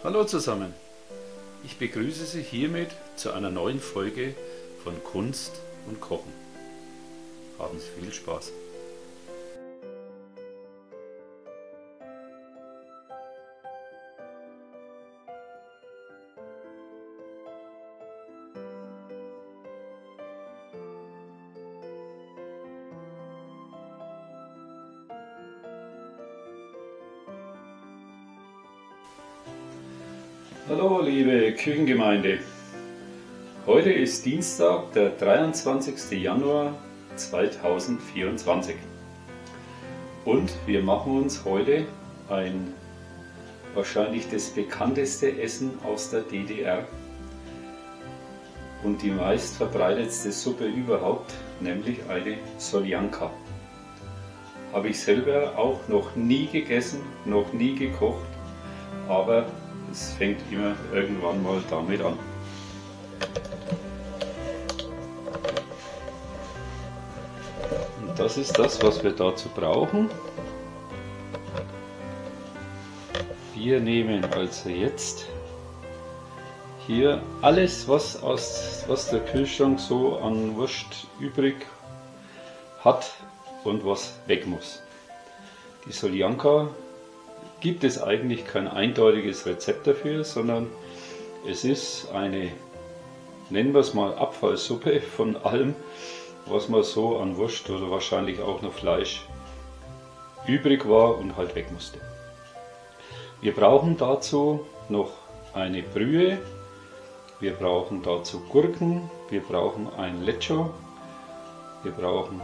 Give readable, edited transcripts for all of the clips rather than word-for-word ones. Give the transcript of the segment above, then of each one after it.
Hallo zusammen, ich begrüße Sie hiermit zu einer neuen Folge von Kunst und Kochen. Haben Sie viel Spaß! Hallo liebe Küchengemeinde, heute ist Dienstag, der 23. Januar 2024 und wir machen uns heute wahrscheinlich das bekannteste Essen aus der DDR und die meist verbreitetste Suppe überhaupt, nämlich eine Soljanka. Habe ich selber auch noch nie gegessen, noch nie gekocht, aber es fängt immer irgendwann mal damit an. Und das ist das, was wir dazu brauchen. Wir nehmen also jetzt hier alles, was der Kühlschrank so an Wurst übrig hat und was weg muss. Die Soljanka gibt es eigentlich kein eindeutiges Rezept dafür, sondern es ist eine, nennen wir es mal, Abfallsuppe von allem, was man so an Wurst oder wahrscheinlich auch noch Fleisch übrig war und halt weg musste. Wir brauchen dazu noch eine Brühe, wir brauchen dazu Gurken, wir brauchen ein Lecho, wir brauchen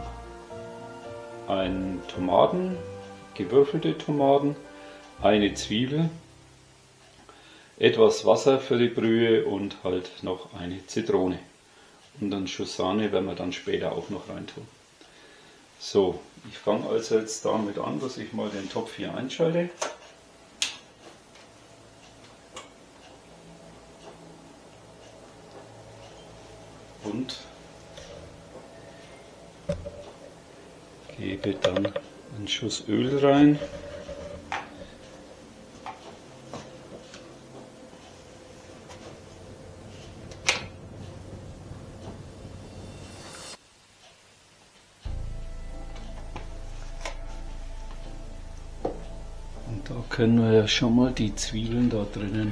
Tomaten, gewürfelte Tomaten, eine Zwiebel, etwas Wasser für die Brühe und halt noch eine Zitrone. Und einen Schuss Sahne werden wir dann später auch noch reintun. So, ich fange also jetzt damit an, dass ich mal den Topf hier einschalte. Und gebe dann einen Schuss Öl rein. Da können wir ja schon mal die Zwiebeln da drinnen,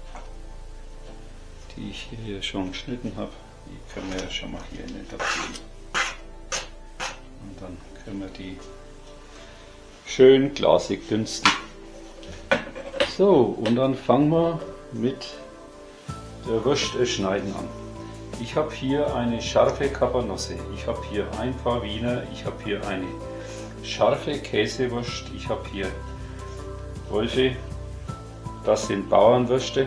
die ich hier schon geschnitten habe, die können wir ja schon mal hier in den Topf geben. Und dann können wir die schön glasig dünsten. So, und dann fangen wir mit der Wurst schneiden an. Ich habe hier eine scharfe Cabanossi, ich habe hier ein paar Wiener, ich habe hier eine scharfe Käsewurst, ich habe hier Wölfe, das sind Bauernwürste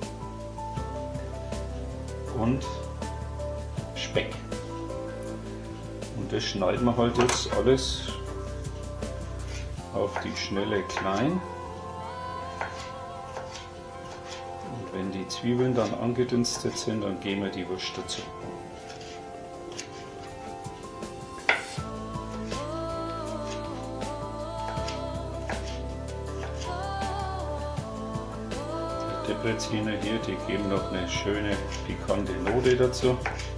und Speck. Und das schneiden wir halt jetzt alles auf die Schnelle klein. Und wenn die Zwiebeln dann angedünstet sind, dann geben wir die Wurst dazu. Debreziner hier, die geben noch eine schöne pikante Note dazu.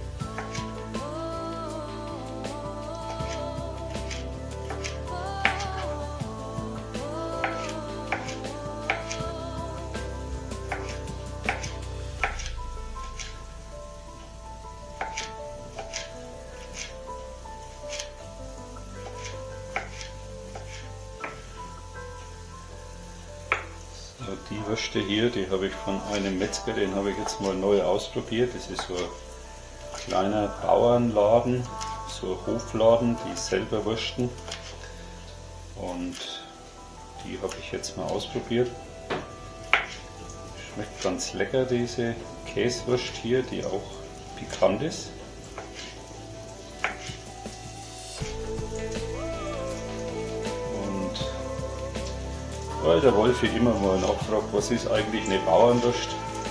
Die Würste hier, die habe ich von einem Metzger, den habe ich jetzt mal neu ausprobiert. Das ist so ein kleiner Bauernladen, so ein Hofladen, die selber würsten. Und die habe ich jetzt mal ausprobiert. Schmeckt ganz lecker, diese Käsewurst hier, die auch pikant ist. Weil der Wolfi immer mal nachfragt, was ist eigentlich eine Bauernwurst?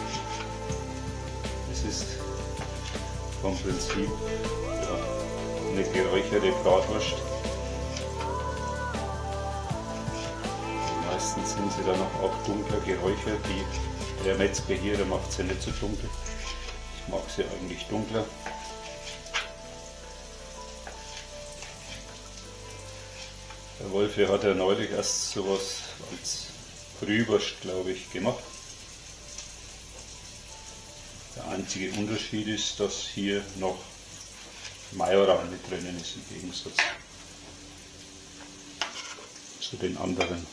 Es ist vom Prinzip eine geräucherte Bratwurst. Meistens sind sie dann auch dunkler geräuchert, die Der Metzger hier, der macht es ja nicht so dunkel. Ich mag sie eigentlich dunkler. Der Wolfi hat ja neulich erst sowas als Brühwurst, glaube ich, gemacht. Der einzige Unterschied ist, dass hier noch Majoran mit drinnen ist im Gegensatz zu den anderen.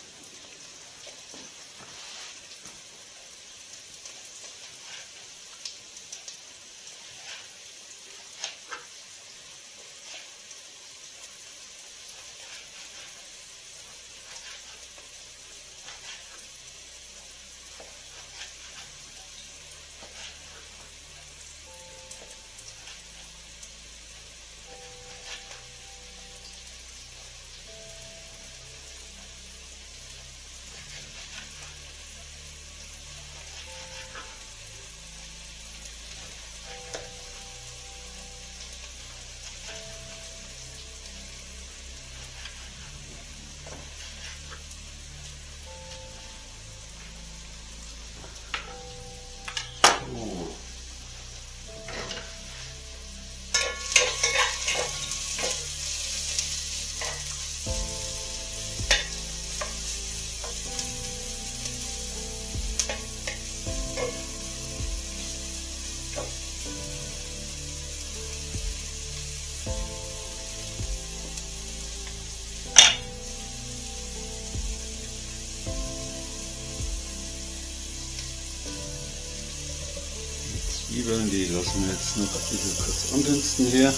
Zwiebeln, die lassen wir jetzt noch ein bisschen kurz andünsten hier.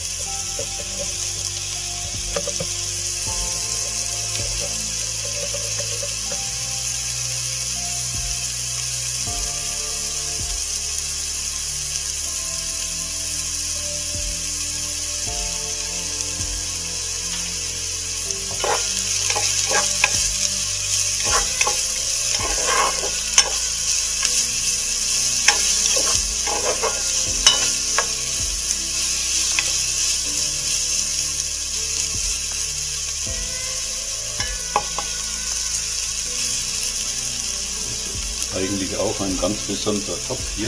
Eigentlich auch ein ganz besonderer Topf hier,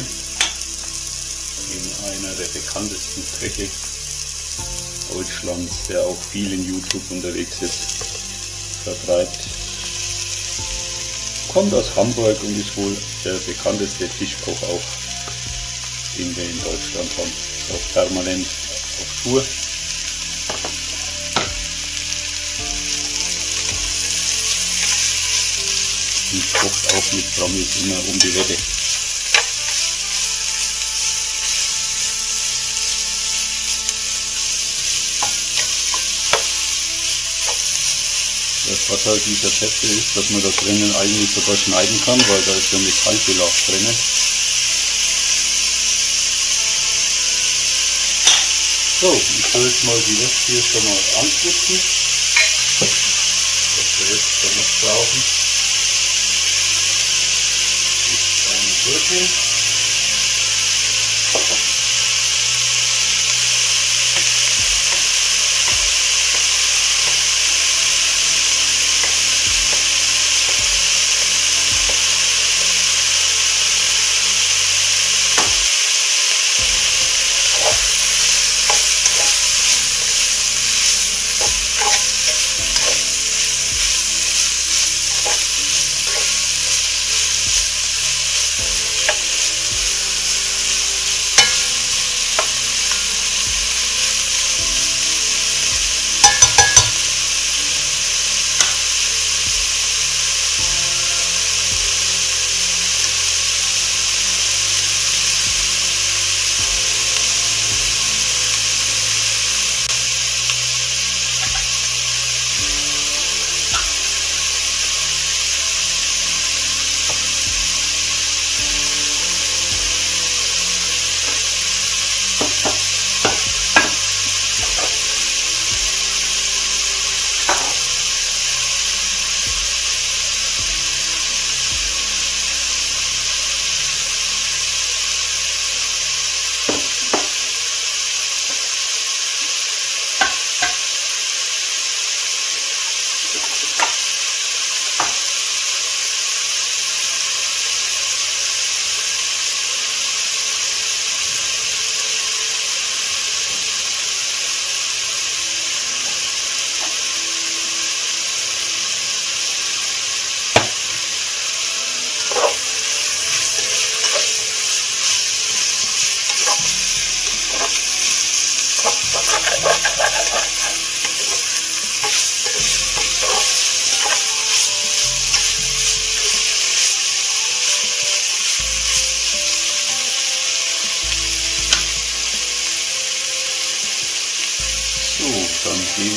in einer der bekanntesten Köche Deutschlands, der auch viel in YouTube unterwegs ist, vertreibt. Kommt aus Hamburg und ist wohl der bekannteste Fischkoch auch, den wir in Deutschland haben, auch permanent auf Tour. Und kocht auch mit Promis immer um die Wette. Der Vorteil dieser Töpfe ist, dass man da drinnen eigentlich sogar schneiden kann, weil da ist ja Metallbelag drinnen. So, ich soll jetzt mal die Wurst hier schon mal anschnitzen, was wir jetzt dann noch brauchen. Gurke.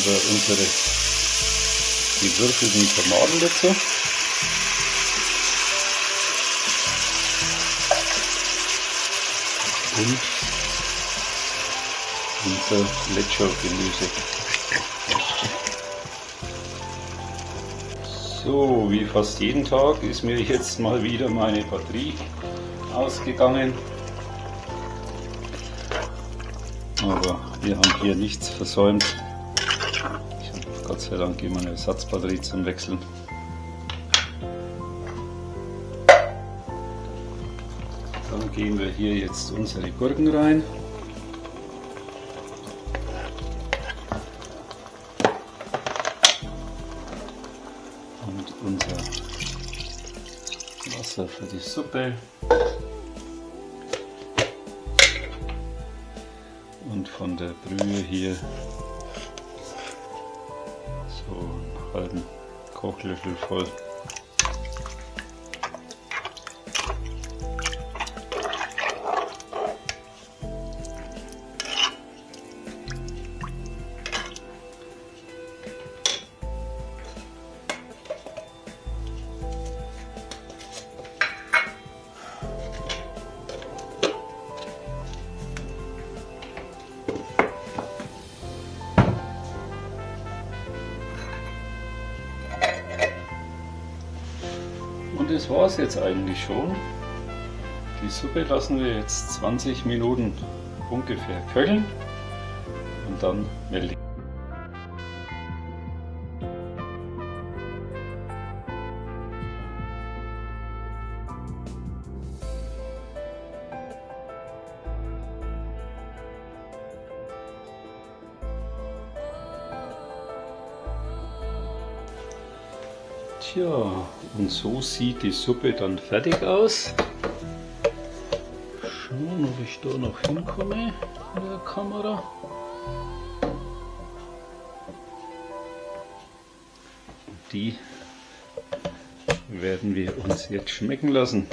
wir unsere gewürfelten Tomaten dazu. Und unser Lecho-Gemüse. So, wie fast jeden Tag ist mir jetzt mal wieder meine Batterie ausgegangen. Aber wir haben hier nichts versäumt. Ich habe Gott sei Dank immer eine Ersatzbatterie zum Wechseln. Dann geben wir hier jetzt unsere Gurken rein. Und unser Wasser für die Suppe. Und von der Brühe hier so einen halben Kochlöffel voll. Und das war es jetzt eigentlich schon. Die Suppe lassen wir jetzt 20 Minuten ungefähr köcheln und dann melde ich. Tja, und so sieht die Suppe dann fertig aus. Schauen, ob ich da noch hinkomme in der Kamera. Die werden wir uns jetzt schmecken lassen.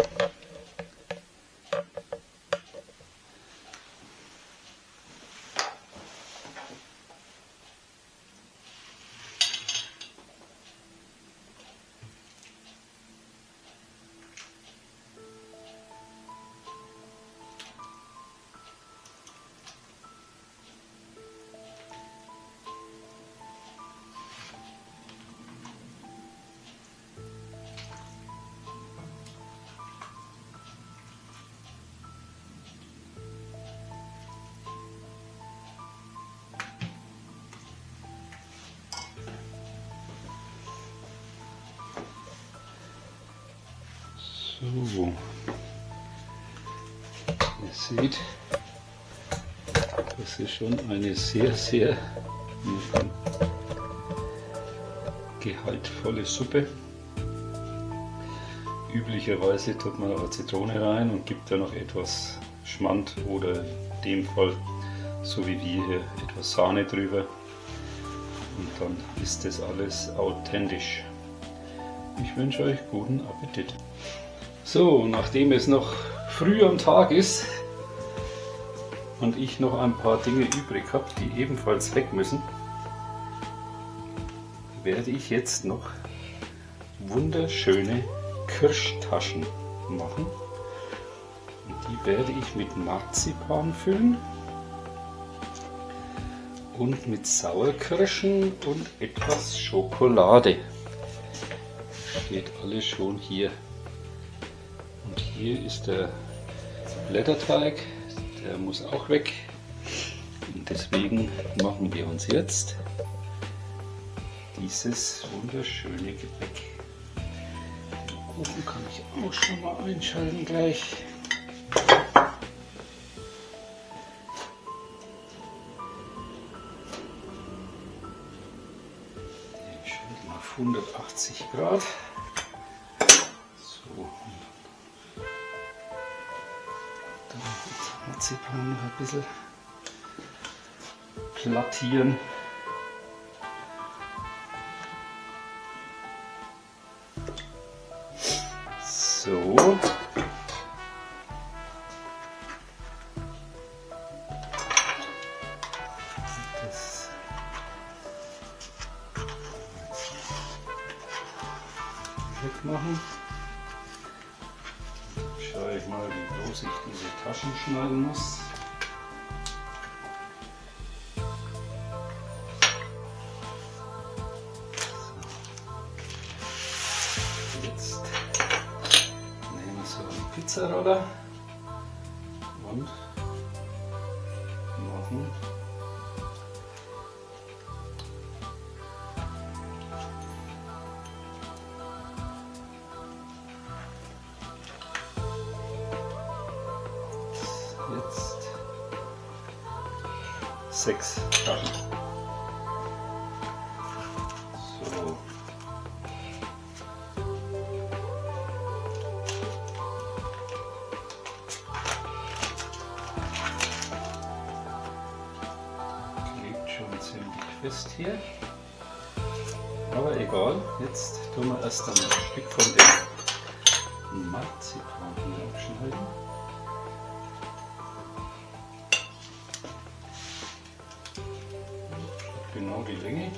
So, ihr seht, das ist schon eine sehr gehaltvolle Suppe. Üblicherweise tut man auch Zitrone rein und gibt da noch etwas Schmand oder in dem Fall, so wie wir hier, etwas Sahne drüber. Und dann ist das alles authentisch. Ich wünsche euch guten Appetit. So, nachdem es noch früh am Tag ist und ich noch ein paar Dinge übrig habe, die ebenfalls weg müssen, werde ich jetzt noch wunderschöne Kirschtaschen machen. Und die werde ich mit Marzipan füllen und mit Sauerkirschen und etwas Schokolade. Steht alles schon hier. Und hier ist der Blätterteig, der muss auch weg. Und deswegen machen wir uns jetzt dieses wunderschöne Gebäck. Den Ofen kann ich auch schon mal einschalten gleich. Den schalte mal auf 180 Grad. So. Dann mit Marzipan noch ein bisschen plattieren. So. Das wegmachen. Schaue ich mal, wie groß ich diese Taschen schneiden muss. So. Jetzt nehmen wir so einen Pizzaroller und machen jetzt 6 Taschen. So. Klebt schon ziemlich fest hier. Aber egal, jetzt tun wir erst ein Stück von dem Marzipan abschneiden. Genau die Länge.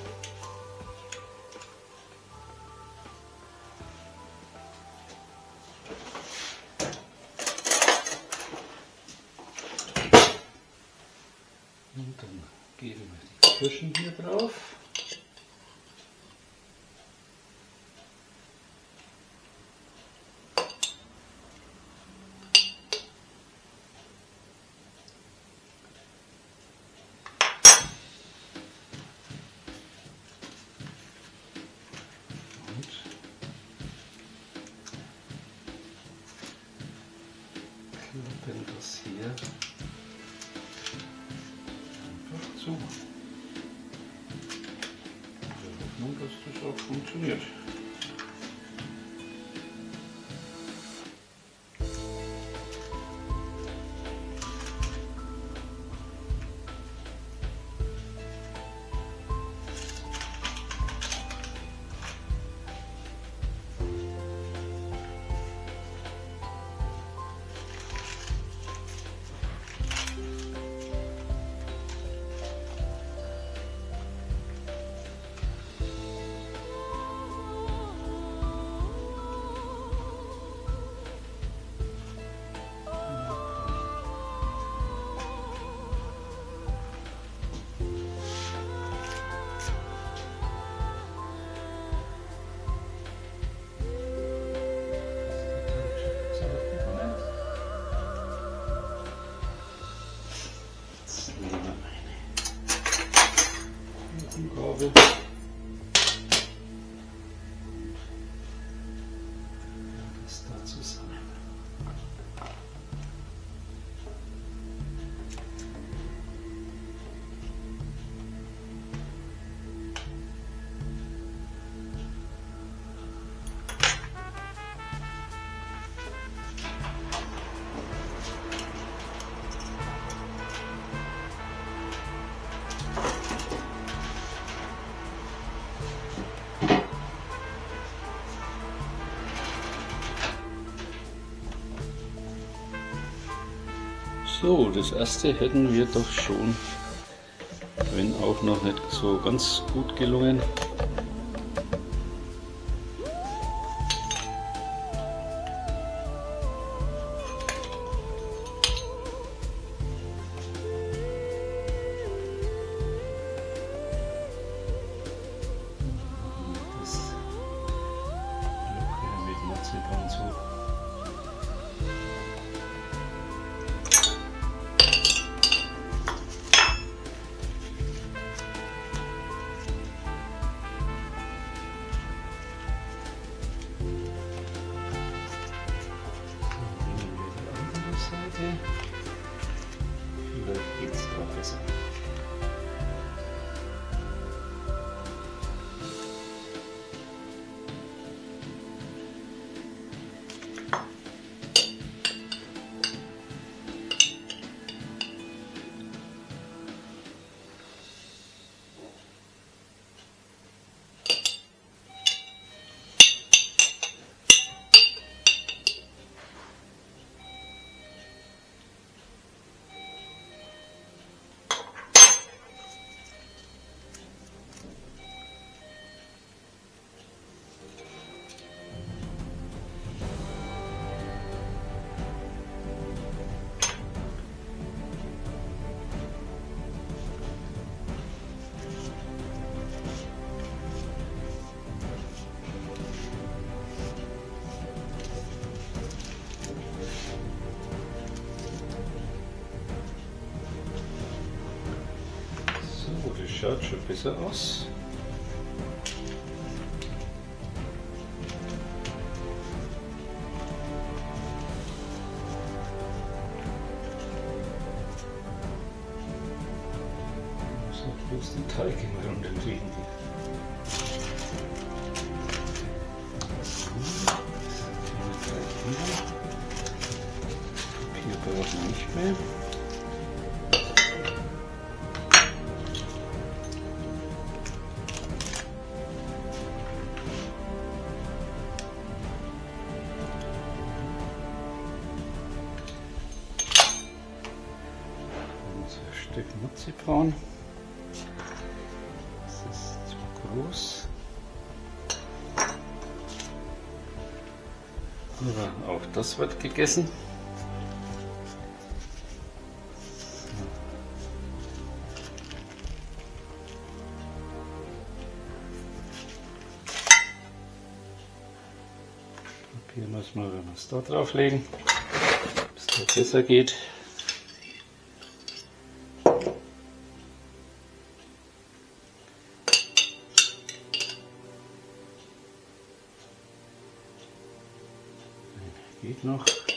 Und dann geben wir die Kirschen hier drauf. Klappen das hier einfach zu. Wir hoffen, dass das auch funktioniert. Gabel. Das da zusammen. So, das erste hätten wir doch schon, wenn auch noch nicht so ganz gut gelungen. Das Loch hier mit Marzipan zu. Vielleicht geht es da besser. schaut schon besser aus. Bloß den Teig immer runterkriegen. Papier brauchen wir nicht mehr. Ein Stück Marzipan. Groß. Aber auch das wird gegessen. Papier muss man, wenn wir es da drauflegen, dass es da besser geht. Geht noch. So.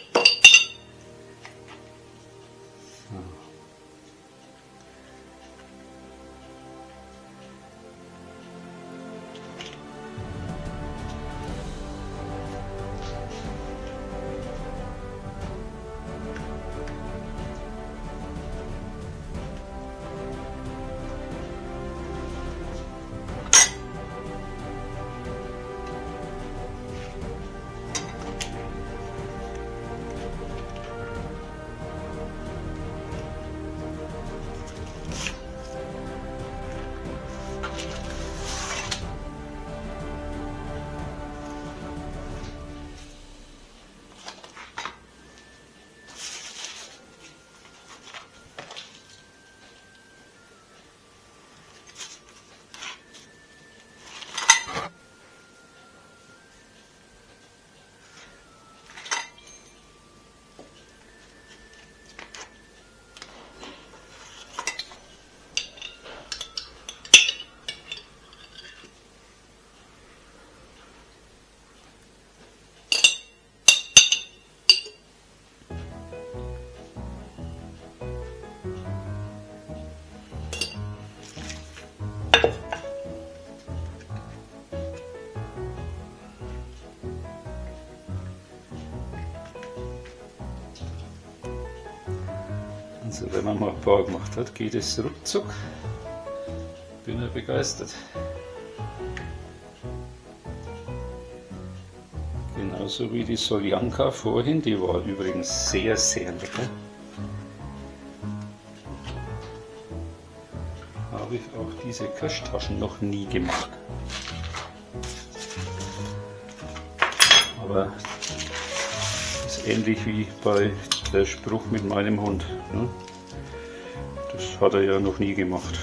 Also wenn man mal ein paar gemacht hat, geht es ruckzuck. Bin ja begeistert. Genauso wie die Soljanka vorhin, die war übrigens sehr, sehr lecker. Habe ich auch diese Kirschtaschen noch nie gemacht. Aber das ist ähnlich wie bei der Spruch mit meinem Hund. Ne? Das hat er ja noch nie gemacht.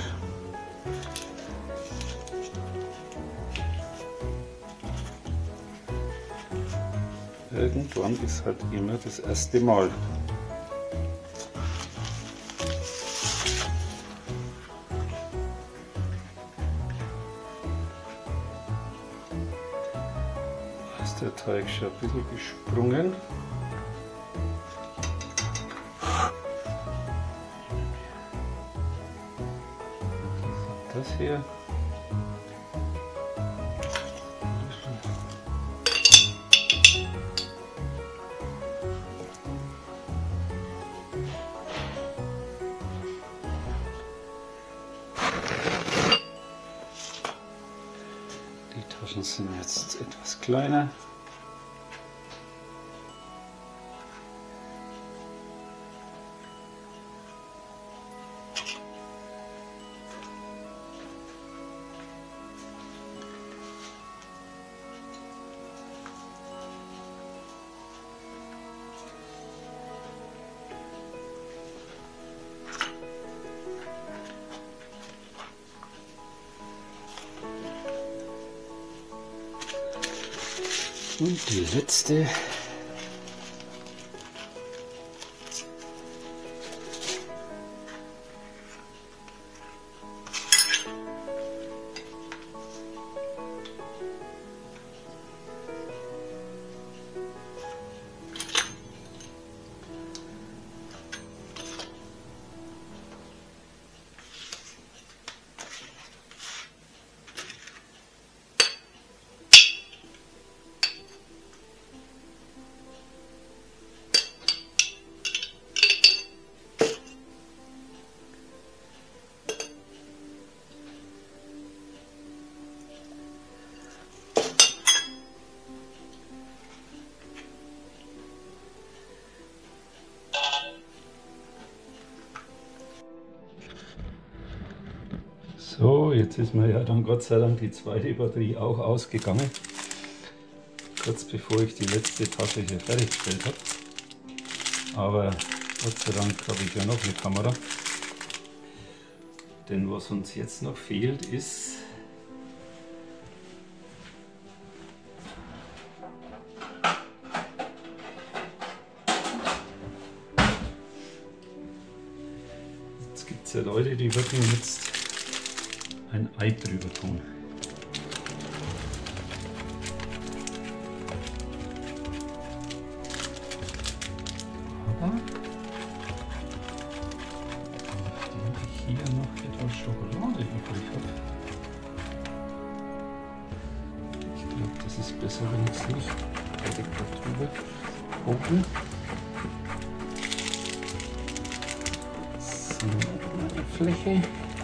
Irgendwann ist halt immer das erste Mal. Da ist der Teig schon ein bisschen gesprungen. Das hier. Die Taschen sind jetzt etwas kleiner. Und die letzte. So, jetzt ist mir ja dann Gott sei Dank die zweite Batterie auch ausgegangen. Kurz bevor ich die letzte Tasche hier fertiggestellt habe. Aber Gott sei Dank habe ich ja noch eine Kamera. Denn was uns jetzt noch fehlt ist jetzt gibt es ja Leute, die wirklich jetzt ein Ei drüber tun. Aber nachdem ich hier noch etwas Schokolade übrig habe, ich glaube, das ist besser, wenn ich es nicht direkt darüber hocke. So, meine Fläche.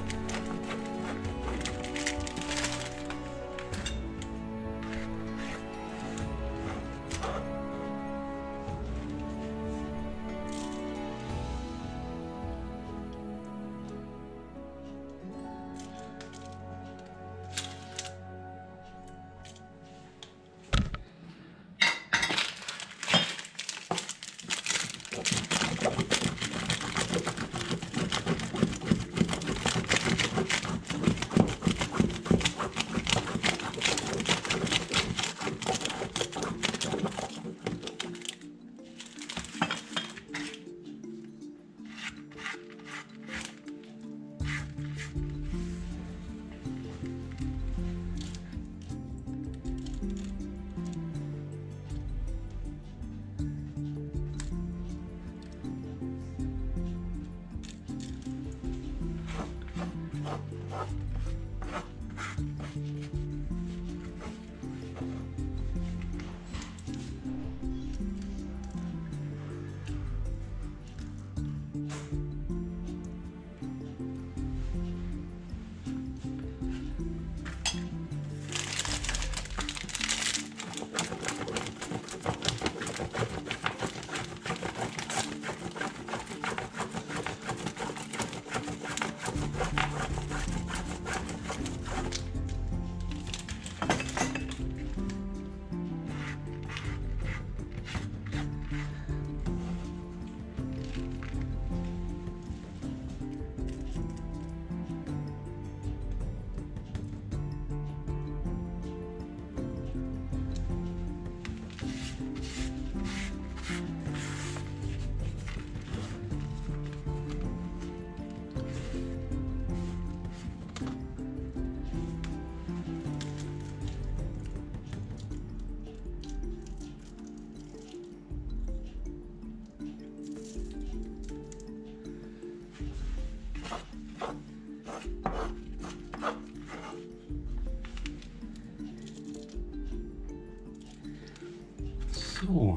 So,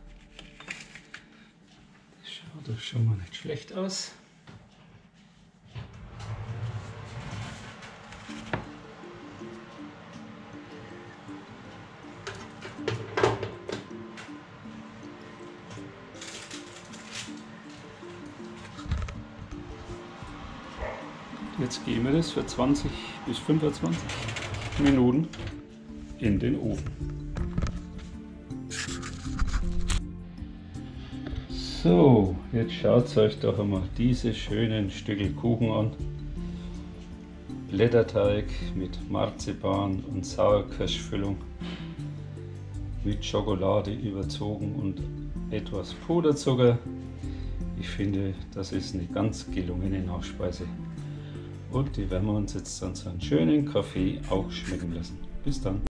das schaut doch schon mal nicht schlecht aus. Jetzt geben wir das für 20 bis 25 Minuten in den Ofen. So, jetzt schaut euch doch einmal diese schönen Stücke Kuchen an. Blätterteig mit Marzipan und Sauerkirschfüllung, mit Schokolade überzogen und etwas Puderzucker. Ich finde, das ist eine ganz gelungene Nachspeise. Und die werden wir uns jetzt an so einen schönen Kaffee auch schmecken lassen. Bis dann.